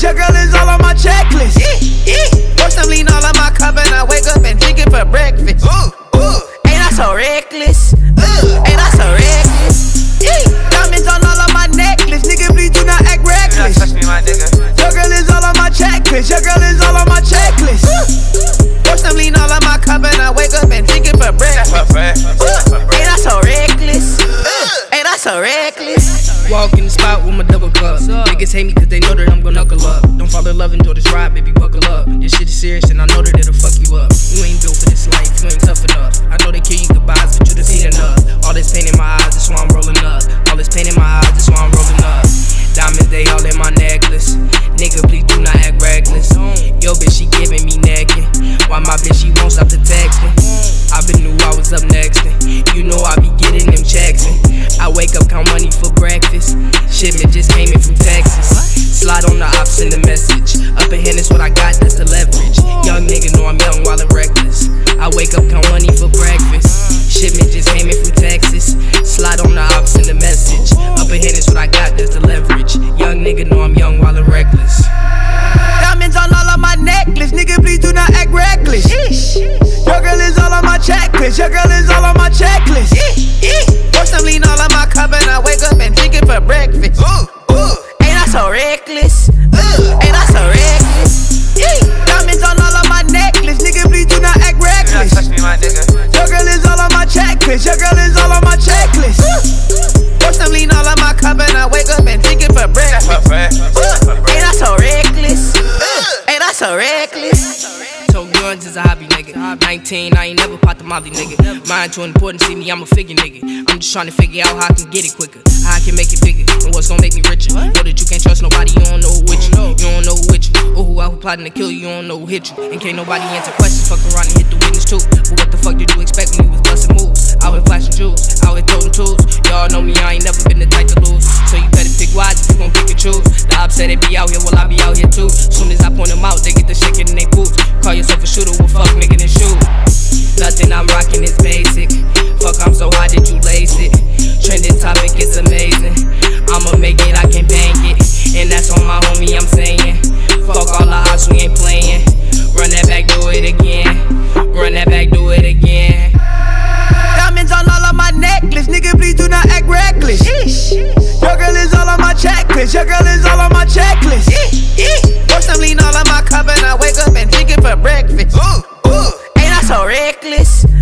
Your girl is all on my checklist. Watch them lean all on my cup and I wake up and drink it for breakfast. Ain't I so reckless? Ain't I so reckless? Diamonds on all of my necklace. Nigga, please do not act reckless. Touch me, my nigga. Your girl is all on my checklist. Your girl is all on my checklist. Watch them lean all on my cup and I wake up and drink it for breakfast. Ain't I so reckless? Ain't I so reckless? Walk in the spot with my double cup. Niggas hate me cause they know that I'm gon' knuckle up. Don't fall in love, enjoy this ride, baby, buckle up. This shit is serious and I know that it'll fuck you up. You ain't built for this life, you ain't tough enough. I know they kill you goodbyes, but you done seen enough. All this pain in my eyes, that's why I'm rolling up. All this pain in my eyes, that's why I'm rolling up. Diamonds, they all in my necklace. Nigga, please do not act reckless. Yo, bitch, she giving me naked. Why my bitch, she won't stop the texting? I been knew I was up next. You know I be getting them checks. I wake up, count money for breakfast. Shipment just came in from Texas. Slide on the ops in the message. Up ahead is what I got, that's the leverage. Young nigga know I'm young while I'm reckless. I wake up, count money for breakfast. Shipment just came in from Texas. Slide on the ops in the message. Up ahead is what I got, that's the leverage. Young nigga know I'm young while I'm reckless. Diamonds on all of my necklace. Nigga, please do not act reckless. Your girl is all on my checklist. Your girl is all on my checklist. Watch them lean all on my cup and I wake up and drink it for breakfast. Ain't I so reckless? Ain't I so reckless? Diamonds on all of my necklace. Nigga, please do not act reckless. Touch me, my nigga. Your girl is all on my checklist. Your girl is all on my checklist. Watch them lean all on my cup and I wake up and drink it for breakfast. Ain't I so reckless? Ain't I so reckless? So guns is a hobby, nigga. 19, I ain't never popped a molly, nigga. Mind too important, see me, I'm a figure, nigga. I'm just trying to figure out how I can get it quicker, how I can make it bigger, and what's gonna make me richer. Know that you can't trust nobody, you don't know who with you. You don't know who with you. Or who out plotting to kill you, you don't know who hit you. And can't nobody answer questions, fuck around and hit the witness too. But what the fuck did you expect when you was busting moves? Out here flashing jewels, out here throwing tools. Y'all know me, I ain't never been the type to lose. So you better pick wise if you gon' pick and choose. The ops say they be out here, well I be out here too. Soon as I point them out, they get the shaking in they boots. Call yourself a shooter, well fuck nigga then shoot. Nothing I'm rocking is basic. Fuck, I'm so hot that you lace it. Trending topic is amazing. I'ma make it, I can bang it. And that's on my homie, I'm saying. Fuck all the odds, we ain't playing. Run that back, do it again. Run that back, do it again. Diamonds on all of my necklace. Nigga, please do not act reckless. Your girl is all on my checklist. Your girl is all on my checklist. Watch them lean all on my cup and I wake up and drink it for breakfast. Ain't I so reckless?